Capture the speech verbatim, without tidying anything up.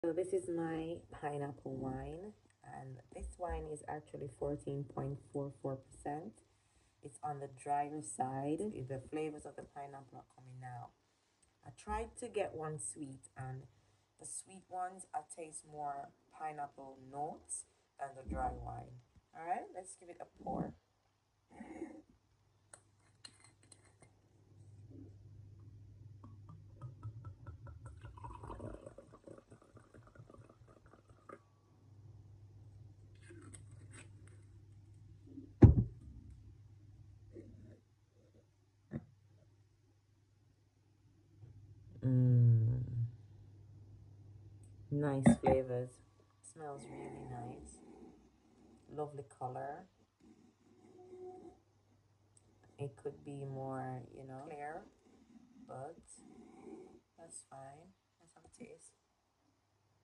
So this is my pineapple wine, and this wine is actually fourteen point four four percent. It's on the drier side. The flavors of the pineapple are coming out. I tried to get one sweet, and the sweet ones I taste more pineapple notes than the dry wine. All right, let's give it a pour. Mmm, nice flavors. Smells really nice. Lovely color. It could be more, you know, clear, but that's fine. Let's have a taste.